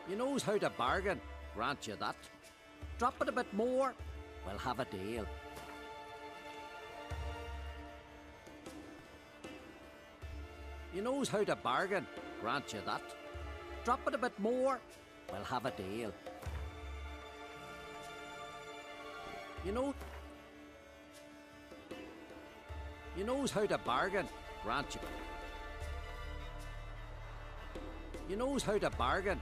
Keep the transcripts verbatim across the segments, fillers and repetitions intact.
You knows how to bargain, grant you that. Drop it a bit more, we'll have a deal. You knows how to bargain, grant you that. Drop it a bit more, we'll have a deal. You know... You knows how to bargain, grant you. You knows how to bargain.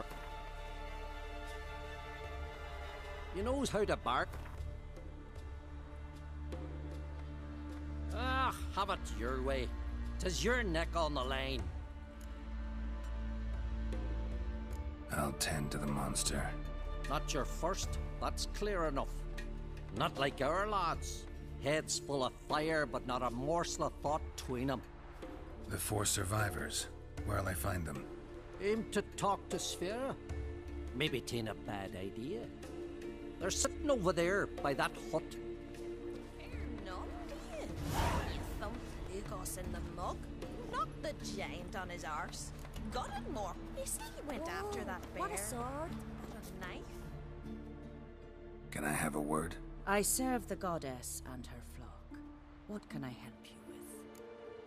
You knows how to bark. Ah, have it your way. 'Tis your neck on the line. I'll tend to the monster. Not your first, that's clear enough. Not like our lads. Heads full of fire, but not a morsel of thought between them. The four survivors. Where'll I find them? Aim to talk to Sphera. Maybe 'tain't a bad idea. They're sitting over there by that hut. Fear none, do you? You thumped Lugos in the mug, knocked the giant on his arse, got him more. You see he went Whoa, after that bear. what a sword. And a knife. Can I have a word? I serve the goddess and her flock. What can I help you with?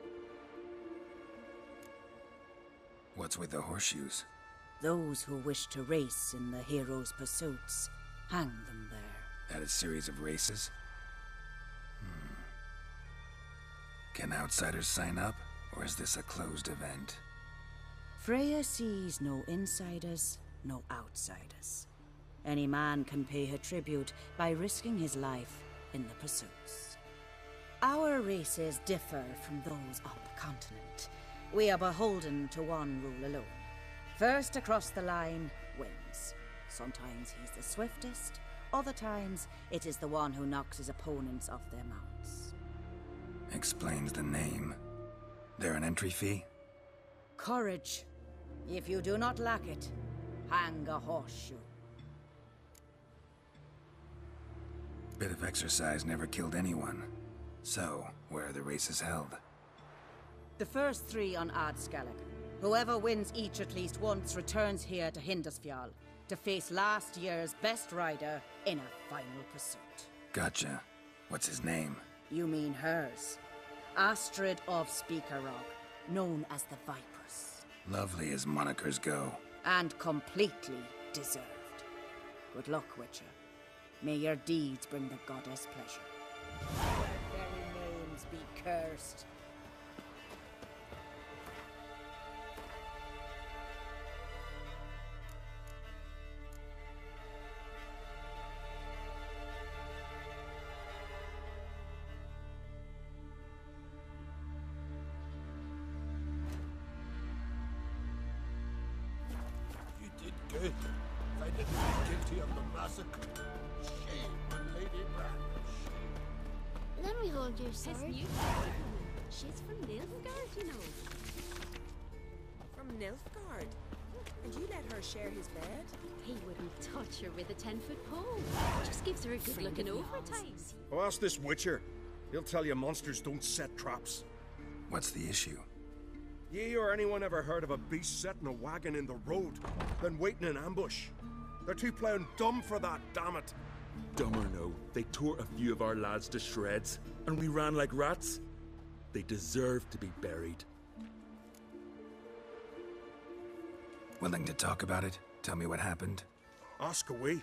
What's with the horseshoes? Those who wish to race in the hero's pursuits, hang them there. At a series of races? Hmm. Can outsiders sign up, or is this a closed event? Freya sees no insiders, no outsiders. Any man can pay her tribute by risking his life in the pursuits. Our races differ from those on the continent. We are beholden to one rule alone. First across the line wins. Sometimes he's the swiftest, other times it is the one who knocks his opponents off their mounts. Explains the name. There an entry fee? Courage. If you do not lack it, hang a horseshoe. Bit of exercise never killed anyone. So, where are the races held? The first three on Adscalec. Whoever wins each at least once returns here to Hindisfjall to face last year's best rider in a final pursuit. Gotcha. What's his name? You mean hers. Astrid of Speakerog, known as the Vipress. Lovely as monikers go. And completely deserved. Good luck, Witcher. May your deeds bring the goddess pleasure. Their very names be cursed. You did good. Finding me guilty of the massacre. Shame on Lady Branch. Let me hold your His sword. new She's from Nilfgaard, you know. From Nilfgaard. And you let her share his bed? He wouldn't touch her with a ten-foot pole. Just gives her a good-looking overtight. Oh, ask this Witcher. He'll tell you monsters don't set traps. What's the issue? Ye or anyone ever heard of a beast setting a wagon in the road, then waiting in ambush? They're too plowing dumb for that, damn it. Dumb or no, they tore a few of our lads to shreds, and we ran like rats. They deserve to be buried. Willing to talk about it? Tell me what happened? Ask away.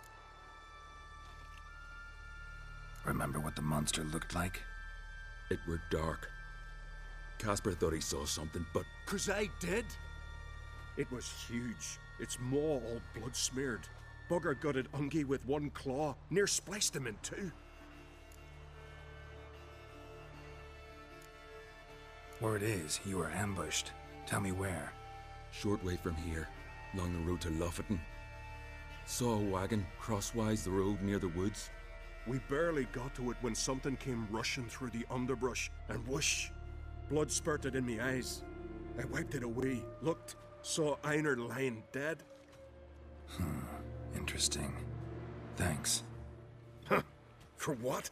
Remember what the monster looked like? It were dark. Casper thought he saw something, but... 'Cause I did. It was huge. Its maw all blood smeared. Bugger gutted Ungi with one claw, near spliced him in two. Word is, you were ambushed. Tell me where. Short way from here, along the road to Lofferton. Saw a wagon crosswise the road near the woods. We barely got to it when something came rushing through the underbrush, and whoosh! Blood spurted in me eyes. I wiped it away, looked, saw Einar lying dead. Hmm, interesting. Thanks. Huh, for what?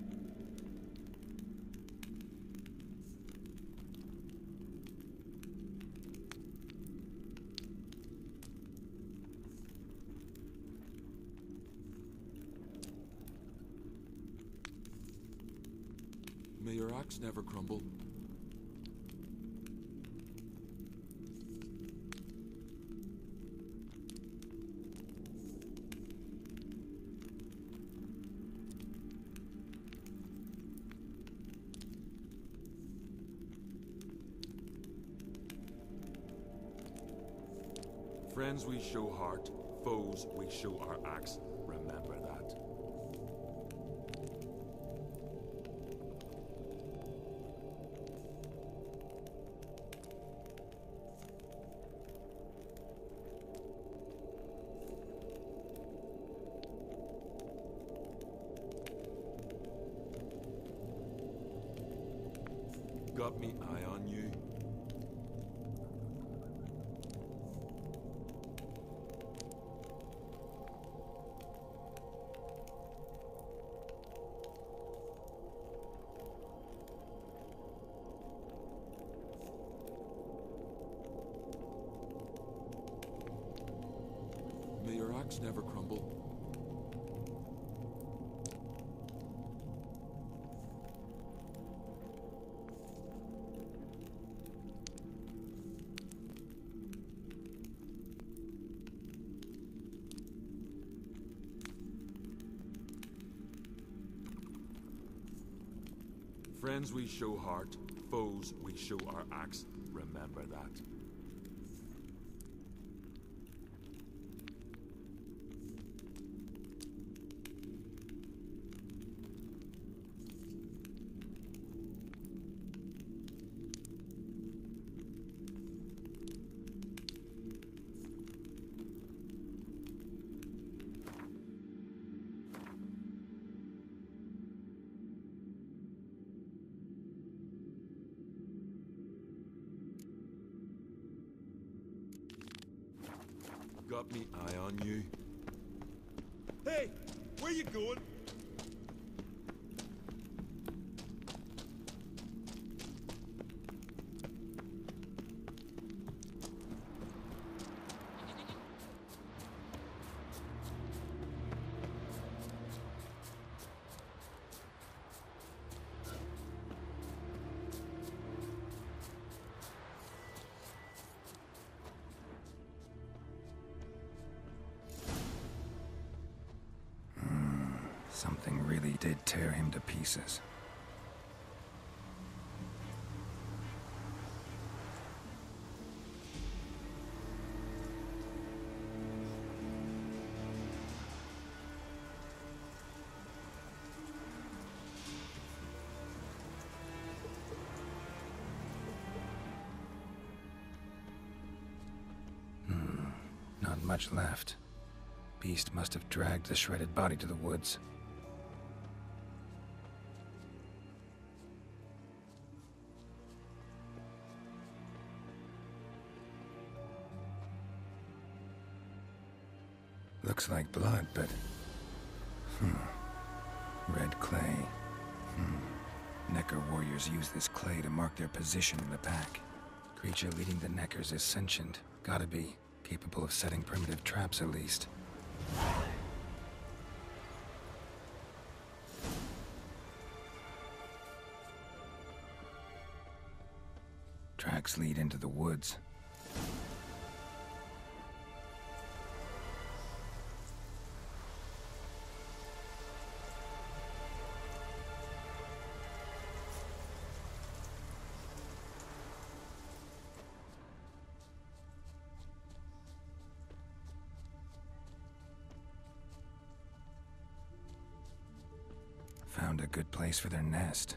May your axe never crumble. Friends we show heart, foes we show our axe. Remember that. Got me eye on you. May your axe never crumble. Friends we show heart, foes we show our axe. Remember that. Got me eye on you. Hey, where you going? Something really did tear him to pieces. Hmm, not much left. Beast must have dragged the shredded body to the woods. Looks like blood, but... Hmm. Red clay. Hmm. Necker warriors use this clay to mark their position in the pack. Creature leading the Neckers is sentient. Gotta be. Capable of setting primitive traps, at least. Tracks lead into the woods. Found a good place for their nest.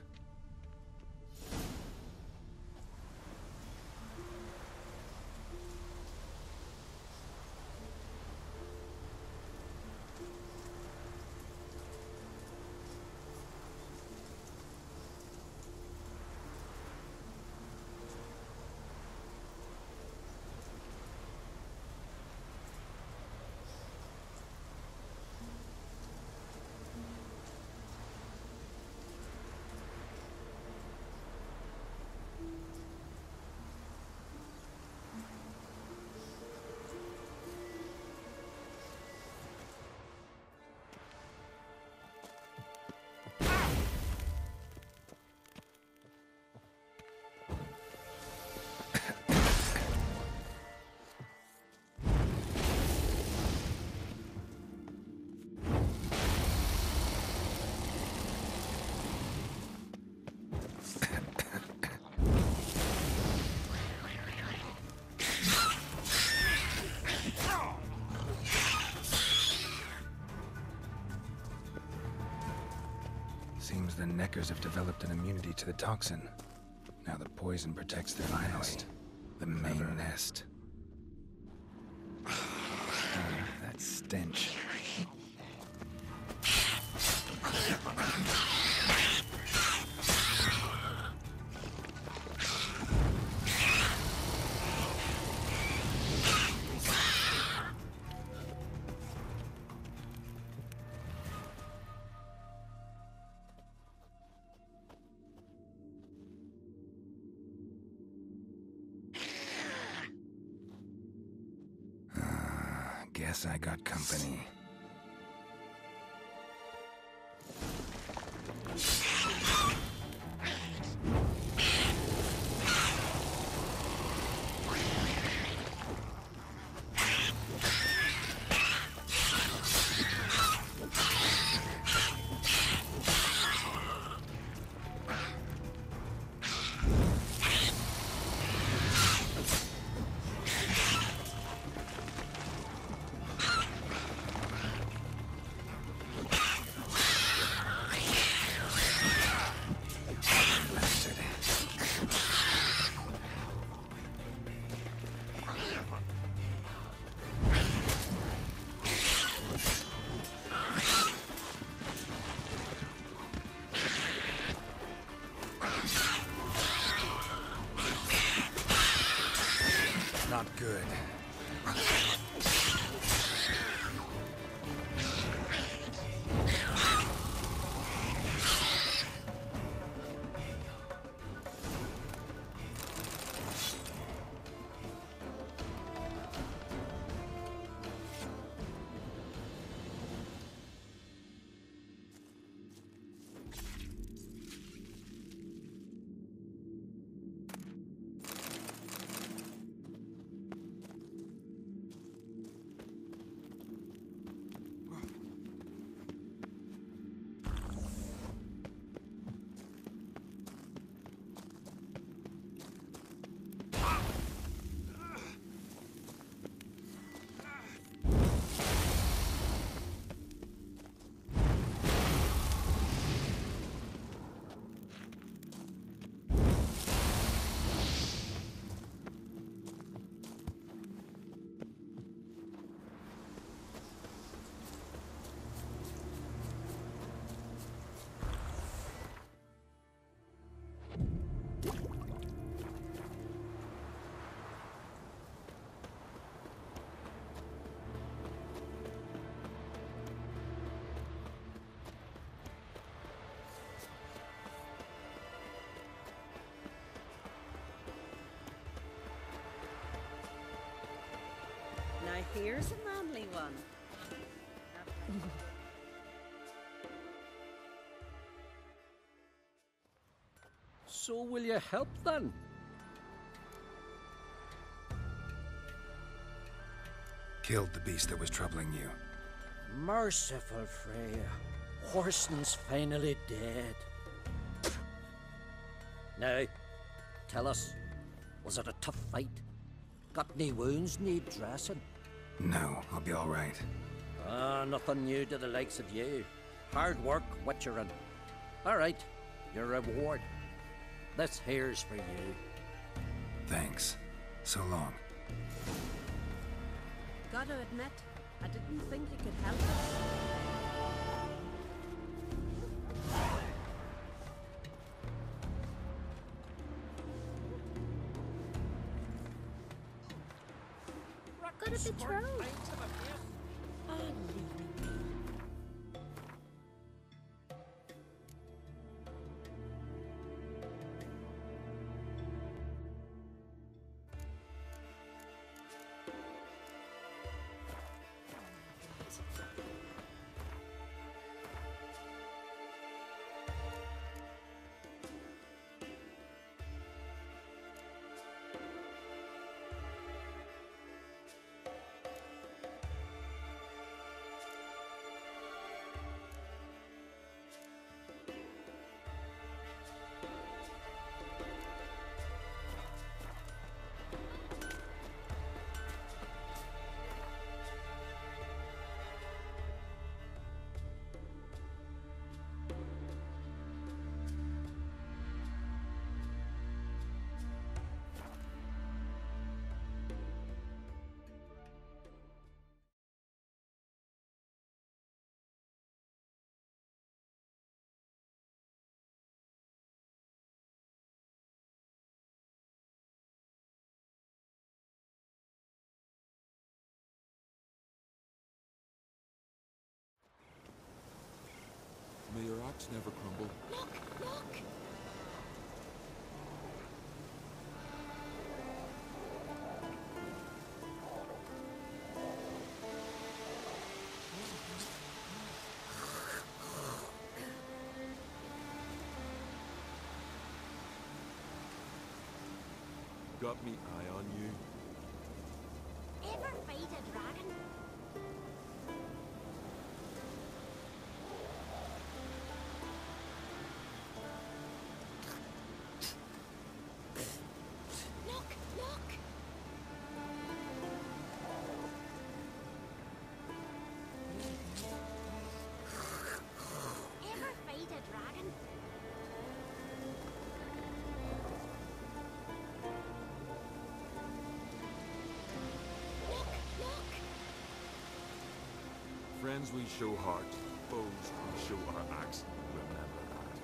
Seems the Neckers have developed an immunity to the toxin. Now the poison protects their nest. The main nest. Ah, that stench. Guess I got company. Not good. Now here's a manly one. So will you help then? Killed the beast that was troubling you. Merciful Freya. Whoreson's finally dead. Now, tell us, was it a tough fight? Got any wounds need dressing? No, I'll be all right. Ah, nothing new to the likes of you. Hard work, Witcherin. All right, your reward. This here's for you. Thanks. So long. Gotta admit, I didn't think you could help us. Got a betrothed. Oh, leaving me. May your axe never crumble. Look, look! Got me eye on you. Ever fight a dragon? Look, look! Ever fight a dragon? Look, look! Friends we show heart, foes we show our axe. Remember that.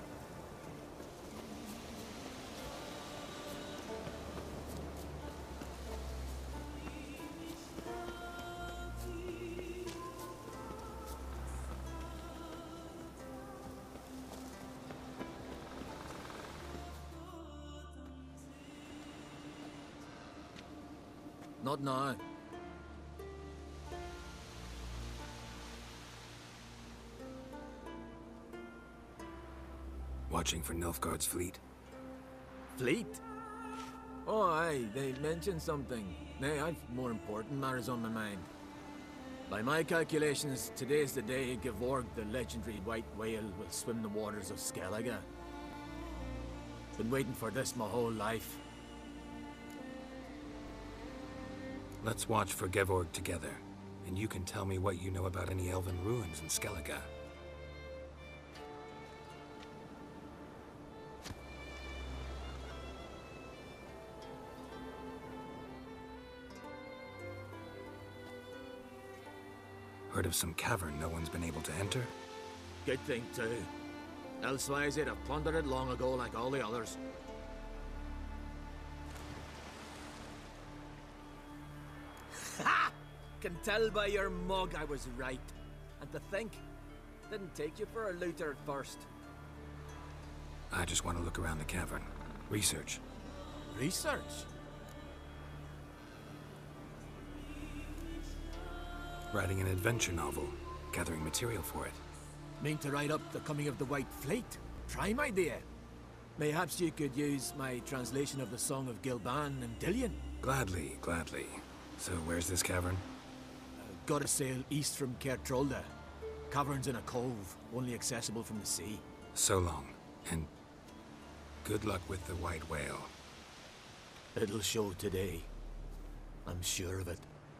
Not now. Watching for Nilfgaard's fleet. Fleet? Oh, aye, they mentioned something. Nay, I've more important matters on my mind. By my calculations, today's the day Gevorg, the legendary white whale, will swim the waters of Skellige. Been waiting for this my whole life. Let's watch for Gevorg together, and you can tell me what you know about any elven ruins in Skellige. Heard of some cavern no one's been able to enter? Good thing, too. Elsewise, they'd have plundered it long ago like all the others. Ha! Can tell by your mug I was right. And to think, didn't take you for a looter at first. I just want to look around the cavern. Research. Research? Writing an adventure novel. Gathering material for it. Mean to write up the coming of the White Fleet? Prime idea. Mayhaps you could use my translation of the Song of Gilban and Dillion. Gladly, gladly. So where's this cavern? Uh, gotta sail east from Kertrolda. Cavern's in a cove, only accessible from the sea. So long, and good luck with the white whale. It'll show today. I'm sure of it.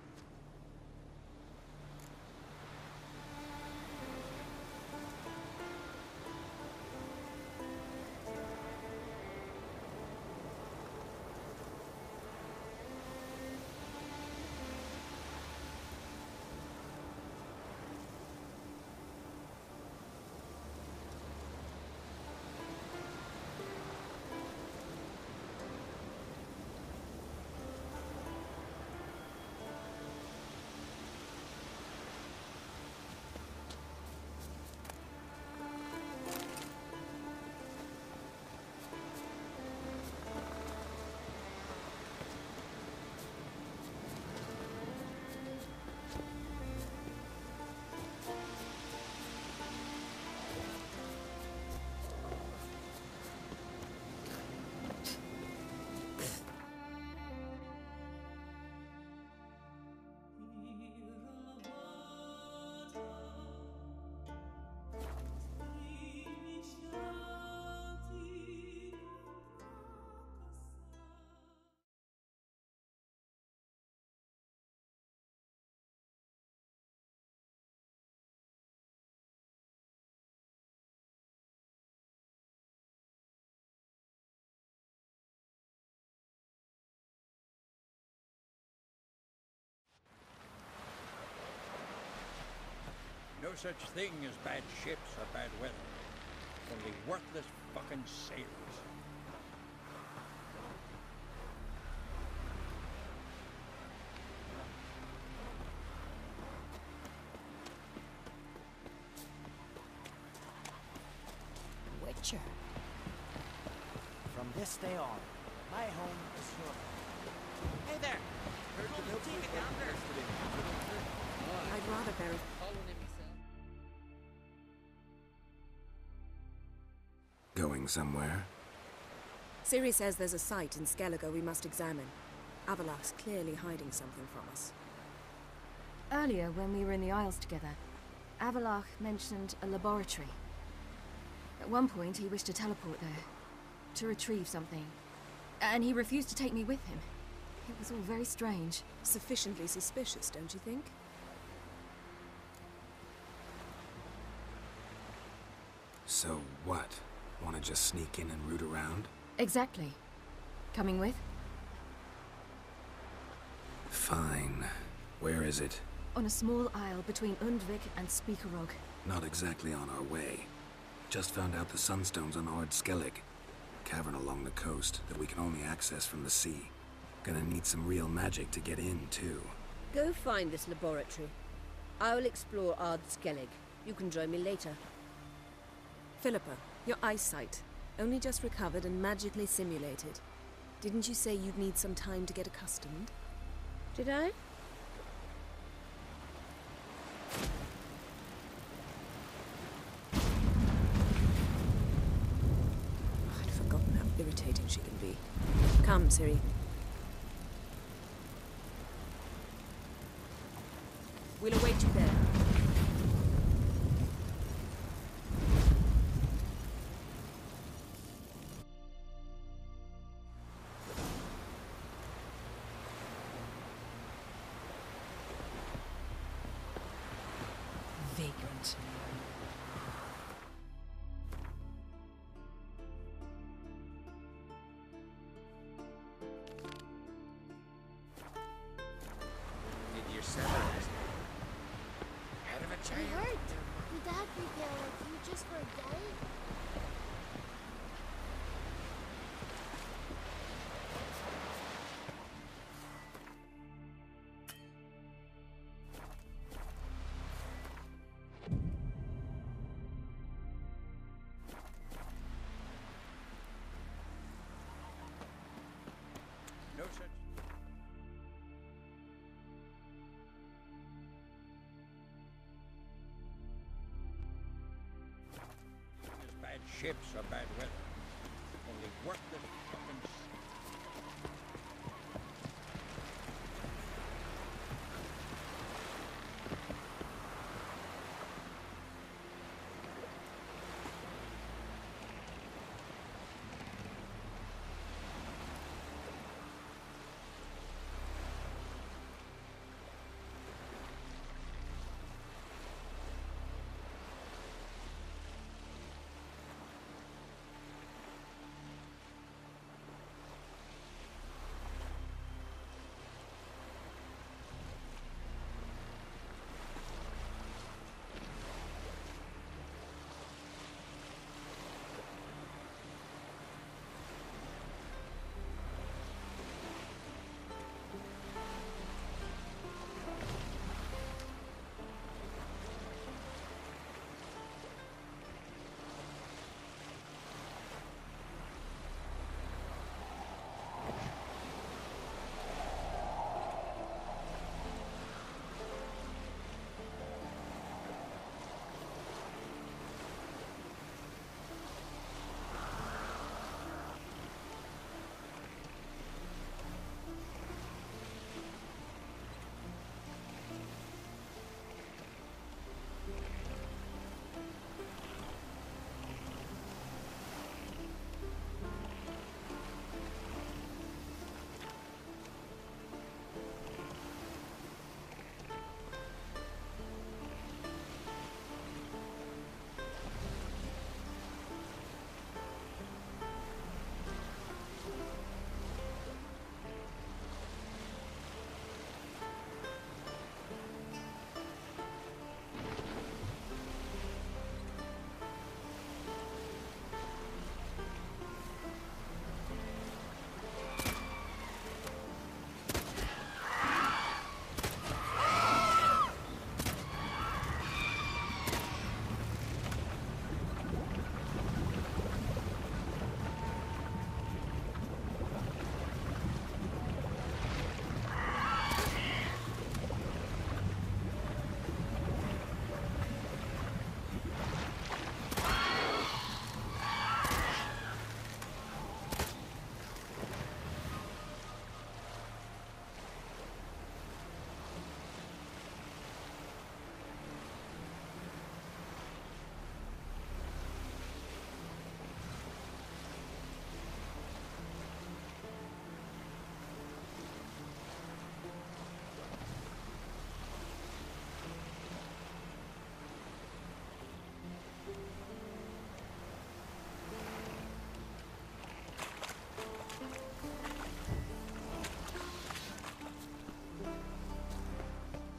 No such thing as bad ships or bad weather. Only worthless fucking sailors. future. From this day on, my home is your home. Hey there! Heard the milk take it down there. I'd rather bury. Going somewhere? Ciri says there's a site in Skellige we must examine. Avallac'h's clearly hiding something from us. Earlier, when we were in the Isles together, Avallac'h mentioned a laboratory. At one point, he wished to teleport there, to retrieve something. And he refused to take me with him. It was all very strange. Sufficiently suspicious, don't you think? So what? Want to just sneak in and root around? Exactly. Coming with? Fine. Where is it? On a small isle between Undvik and Speakerog. Not exactly on our way. Just found out the sunstone's on Ard Skellig. Cavern along the coast that we can only access from the sea. Gonna need some real magic to get in, too. Go find this laboratory. I'll explore Ard Skellig. You can join me later. Philippa, your eyesight. Only just recovered and magically simulated. Didn't you say you'd need some time to get accustomed? Did I? I'd forgotten how irritating she can be. Come, Ciri. We'll await you there. Vagrant. Did your sever this head of a We giant? heard. Did Dad prepare like you just for a day? No such. As bad ships or bad weather. Only worthless fucking.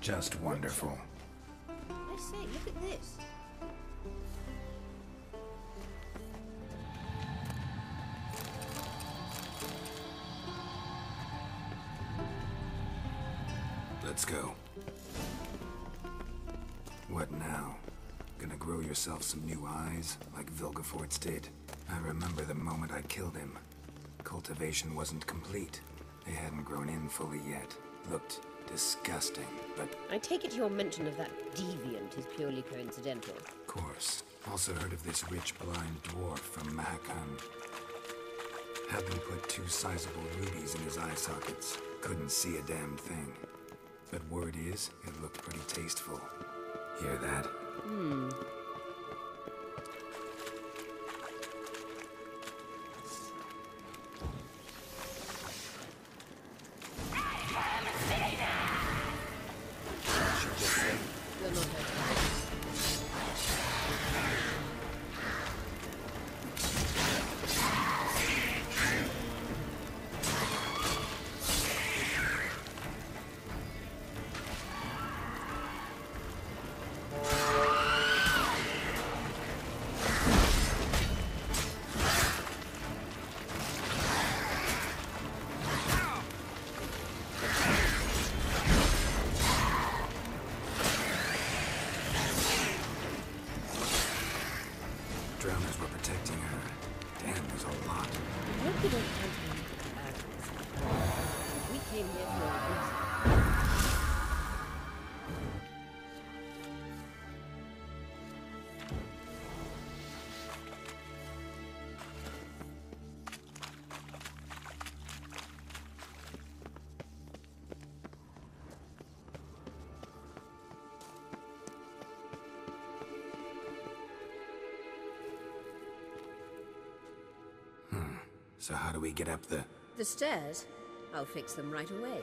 Just wonderful. I say, look at this. Let's go. What now? Gonna grow yourself some new eyes, like Vilgefortz did? I remember the moment I killed him. Cultivation wasn't complete. They hadn't grown in fully yet. Looked disgusting, but... I take it your mention of that deviant is purely coincidental. Of course. Also heard of this rich blind dwarf from Mahakam. Had them put two sizable rubies in his eye sockets. Couldn't see a damn thing. But word is, it looked pretty tasteful. Hear that? Hmm. Drowners were protecting her. Damn, there's a lot. I hope you don't count me as we came here for a reason. So how do we get up the... The stairs? I'll fix them right away.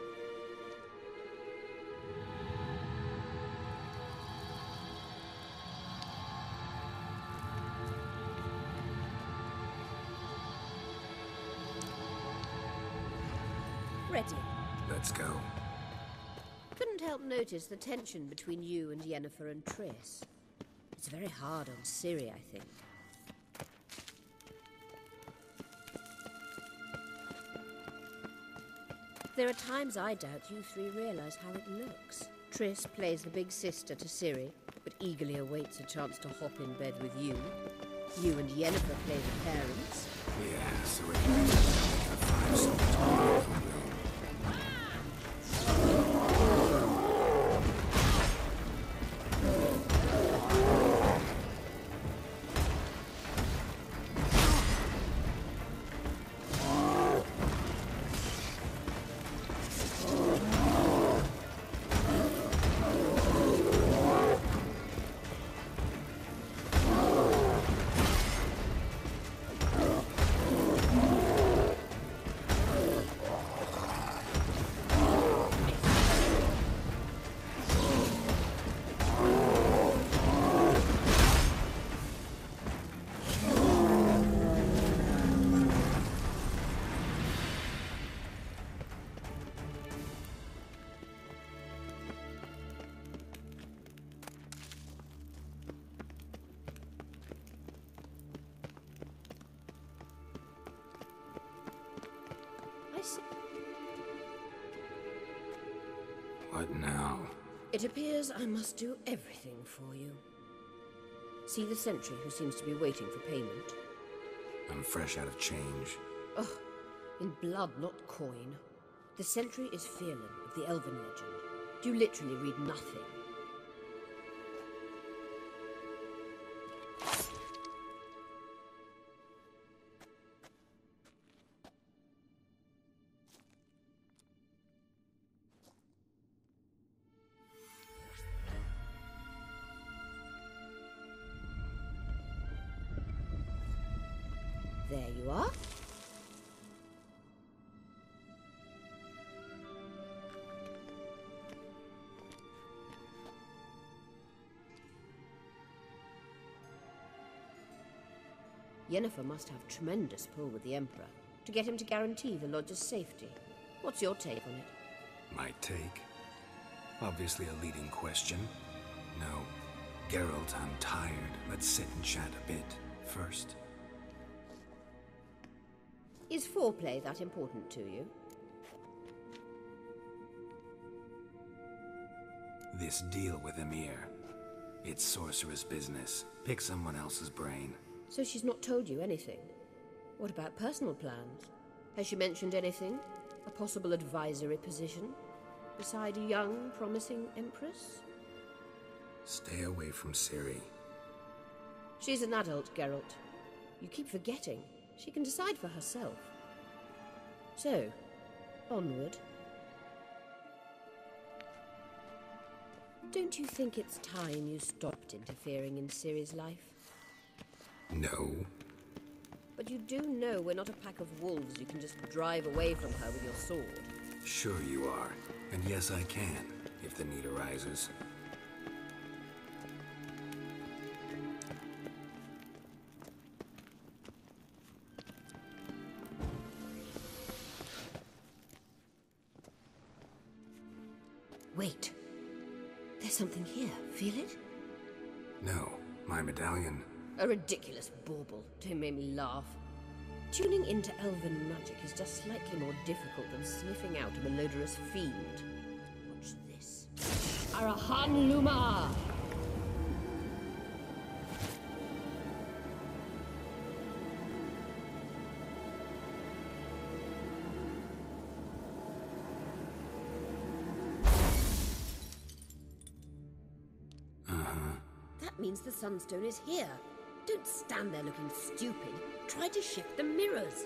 Ready. Let's go. Couldn't help notice the tension between you and Yennefer and Triss. It's very hard on Ciri, I think. There are times I doubt you three realize how it looks. Triss plays the big sister to Ciri, but eagerly awaits a chance to hop in bed with you. You and Yennefer play the parents. Yeah, so it means the five so much more. What now? It appears I must do everything for you. See the sentry who seems to be waiting for payment? I'm fresh out of change. Oh, in blood, not coin. The sentry is Firlan of the Elven legend. You literally read nothing. There you are. Yennefer must have tremendous pull with the Emperor to get him to guarantee the Lodge's safety. What's your take on it? My take? Obviously a leading question. No. Geralt, I'm tired. Let's sit and chat a bit first. Is foreplay that important to you? This deal with Emir. It's sorceress business. Pick someone else's brain. So she's not told you anything? What about personal plans? Has she mentioned anything? A possible advisory position? Beside a young, promising empress? Stay away from Ciri. She's an adult, Geralt. You keep forgetting. She can decide for herself. So, onward. Don't you think it's time you stopped interfering in Ciri's life? No. But you do know we're not a pack of wolves you can just drive away from her with your sword. Sure you are. And yes, I can, if the need arises. Wait. There's something here. Feel it? No. My medallion. A ridiculous bauble. Don't make me laugh. Tuning into elven magic is just slightly more difficult than sniffing out a malodorous fiend. Watch this. Arahan Luma! That means the Sunstone is here. Don't stand there looking stupid. Try to shift the mirrors.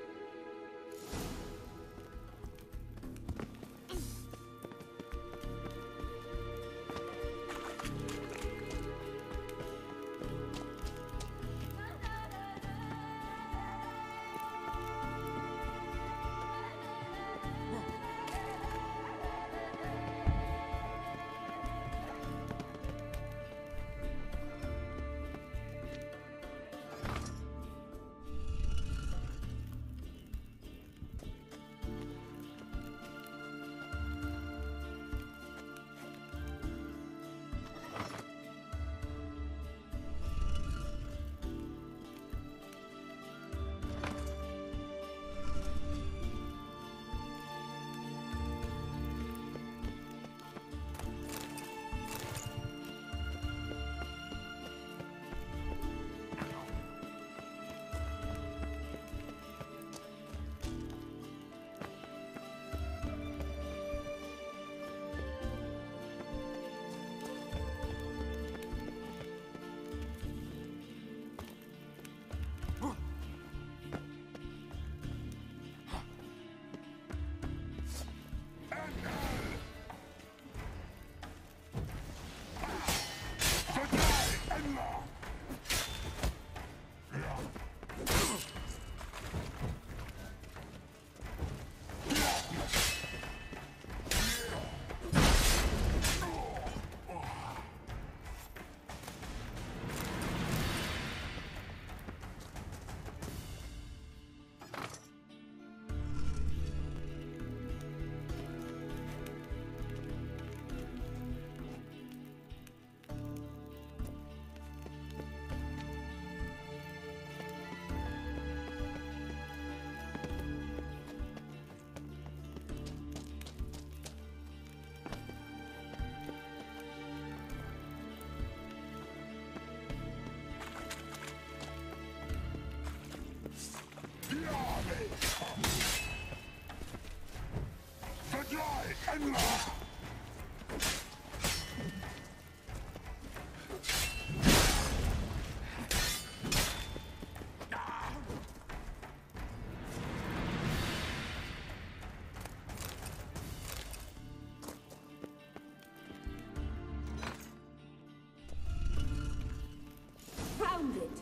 Found it!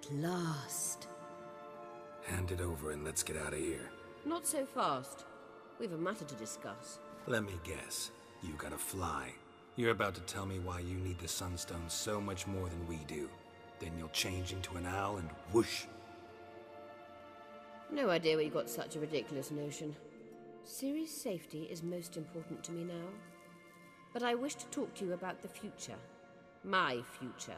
last. Hand it over and let's get out of here. Not so fast. We've a matter to discuss. Let me guess. You gotta fly. You're about to tell me why you need the Sunstone so much more than we do. Then you'll change into an owl and whoosh. No idea where you got such a ridiculous notion. Ciri's safety is most important to me now. But I wish to talk to you about the future. My future.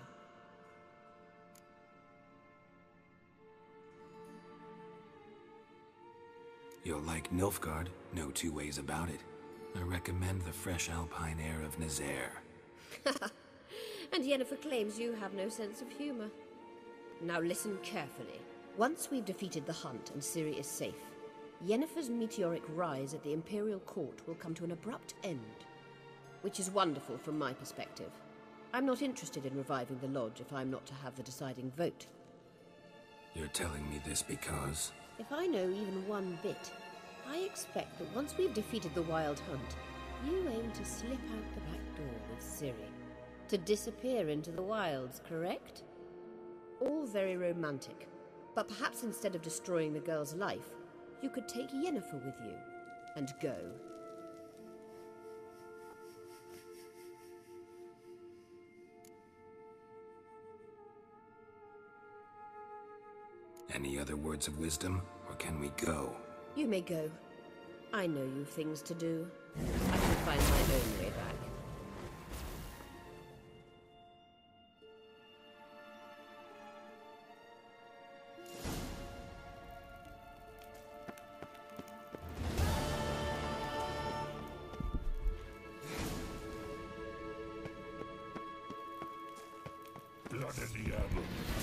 You'll like Nilfgaard, no two ways about it. I recommend the fresh alpine air of Nazaire. And Yennefer claims you have no sense of humor. Now listen carefully. Once we've defeated the Hunt and Ciri is safe, Yennefer's meteoric rise at the Imperial Court will come to an abrupt end. Which is wonderful from my perspective. I'm not interested in reviving the Lodge if I'm not to have the deciding vote. You're telling me this because... If I know even one bit, I expect that once we've defeated the Wild Hunt, you aim to slip out the back door with Ciri. To disappear into the wilds, correct? All very romantic. But perhaps instead of destroying the girl's life, you could take Yennefer with you and go. Any other words of wisdom, or can we go? You may go. I know you've things to do. I shall find my own way back. Blood in the ammo.